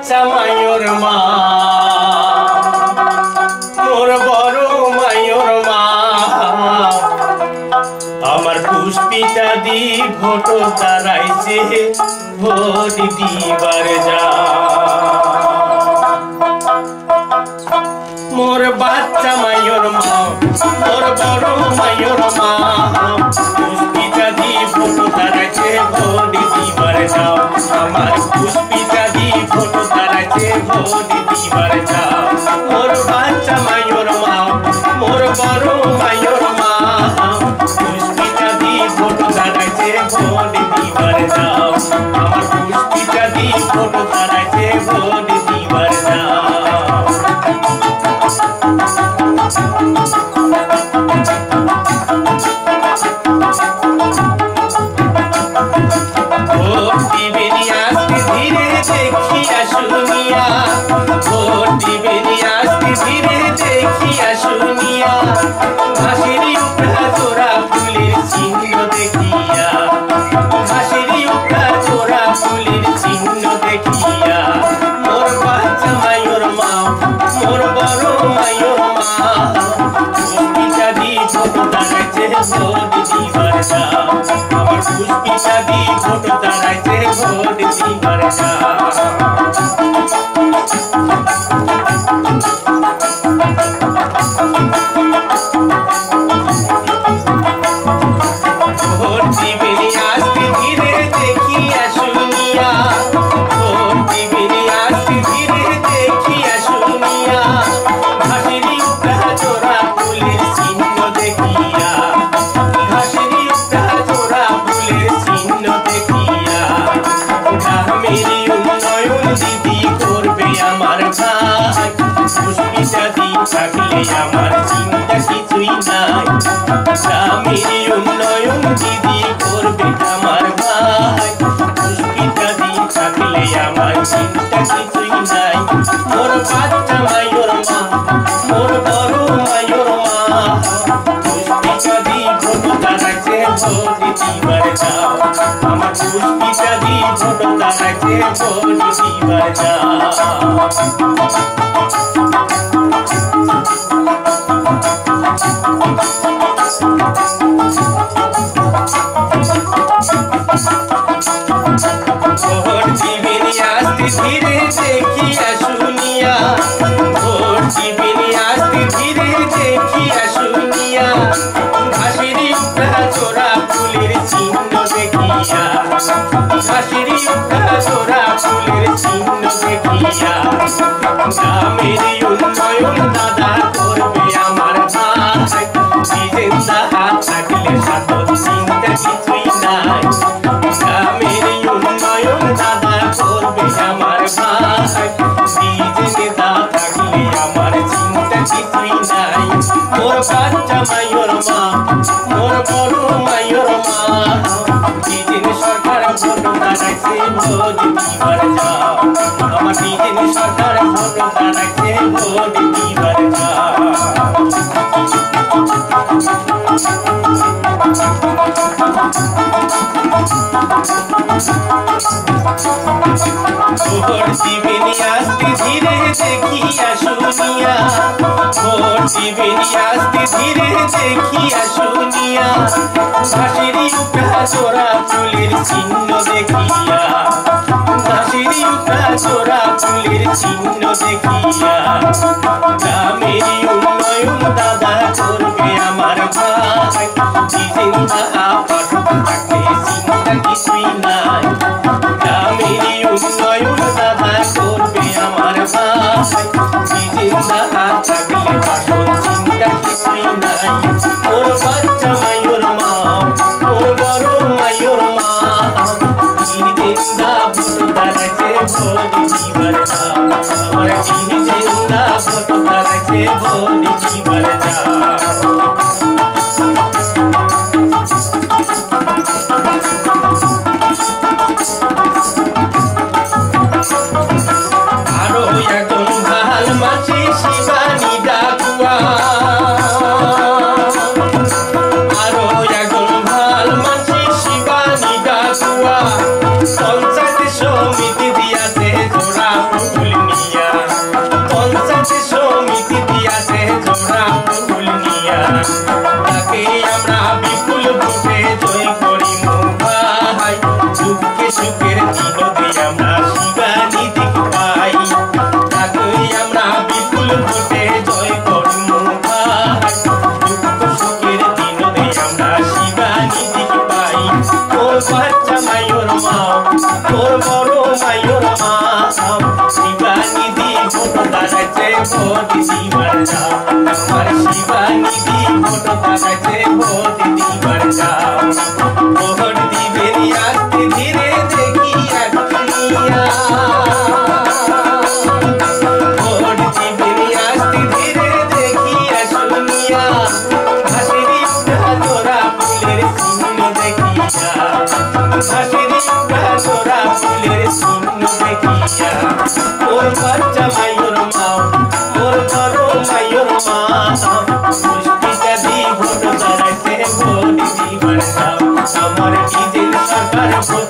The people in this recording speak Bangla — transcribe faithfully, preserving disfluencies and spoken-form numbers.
বাচ্চা মায়ুর মা মোর বড় মায়ুর মা আমার পুষ্পিতা দি ভোট দাঁড়াইছে ভোট দিবার যা মোর বাচ্চা মায়ুর মা মোর বড় মায়ুর মা পুষ্পিতা দি ভোট দাঁড়াইছে ভোট দিবার যাও আমার পুষ্পিতা দি ভোট দাঁড়াইছে ভোট দিবার যাও মোর বাচ্চা মায়ুর মা মোর বড় মায়ুর মা পুষ্পিতা দি ভোট দাঁড়াইছে ভোট দিবার যাও আমার পুষ্পিতা দি ভোট দাঁড়াইছে ভোট দিবার যাও পুষ্পিতা দি ভোট দাঁড়াইছে ভোট দিবার যাও ভোট দিবেনি আসতে ধীরে দেখিয়া শুনিয়া ভোট দিবেনি আসতে ধীরে দেখিয়া শুনিয়া ঘাসেরই উঠা জোড়া ফুলের চিহ্ন দেখিয়া ঘাসেরই উঠা জোড়া ফুলের চিহ্ন দেখিয়া গ্রামেরই উন্নয়ন দিদি করবে আমার ভাই পুষ্পিতা দি থাকলে আমার চিন্তা কিছুই নাই গ্রামেরই উন্নয়ন দিদি করবে আমার ভাই পুষ্পিতা দি থাকলে আমার চিন্তা কিছুই নাই মোর বাচ্চা মায়ুর মা মোর বড় মায়ুর মা পুষ্পিতা দি ভোট দাঁড়াইছে ভোট দিবার যাও আমার পুষ্পিতা দি ভোট দাঁড়াইছে ভোট দিবার যাও ভোট দিবেনি আসতে ধীরে দেখিয়া শুনিয়া ভোট দিবেনি আসতে ধীরে দেখিয়া শুনিয়া ঘাসেরই উঠা জোড়া ফুলের চিহ্ন দেখিয়া ঘাসেরই উঠা জোড়া ফুলের চিহ্ন দেখিয়া গ্রামেরই উন্নয়ন দাদা করবে আমার ভাই জিতেন্দা হাত থাকলে সাথে চিন্তা কিছুই নাই গ্রামেরই উন্নয়ন দাদা করবে আমার ভাই জিতেন্দা থাকলে আমার চিন্তা কিছুই নাই মোর বাচ্চা মায়ুর মা মোর বড় মায়ুর মা জিতেন সরকার ভোট দাঁড়াইছে ভোট দিবার যাও আমার জিতেন সরকার ভোট দাঁড়াইছে ভোট দিবার যাও ভোট দিবেনি আসতে ধীরে দেখিয়া শুনিয়া ভোট দিবেনি আসতে ধীরে দেখিয়া শুনিয়া ঘাসেরই উঠা জোড়া ফুলের চিহ্ন দেখিয়া ঘাসেরই উঠা জোড়া ফুলের চিহ্ন দেখিয়া গ্রামেরই উন্নয়ন দাদা করবে আমার ভাই জিতেন্দা আপাত থাকলে চিন্তা কিছুই নাই গ্রামেরই উন্নয়ন দাদা করবে আমার ভাই জিতেন্দা থাকলে আসল চিন্তা কিছুই নাই ওর বাচ্চা মায়ুর মা ওর বড় মায়ুর মা জিতেন্দা ভোট দাঁড়াইছে ভোট দিবার যাও আমার জিতেন্দা ভোট দাঁড়াইছে ভোট দিবার যাও দাঁড়াচ্ছে ভোট দিবার যাও আমার শিবানীদি ভোট দাঁড়াচ্ছে ভোট দিবার যাও ভোট দিবেন আস্তে ধীরে দেখি দুনিয়া ভোট দিবেন আস্তে ধীরে দেখি দুনিয়া হাসিরি তোরা ফুলের চিহ্ন দেখিয়া হাসিরি তোরা ফুলের চিহ্ন দেখিয়া ওর বাচ্চা মায়ুর মা ওর বড় মায়ুর মা পুষ্পিতা দি ভোট দাঁড়াচ্ছে ভোট দিবার যাও আমার বিজেপি সরকার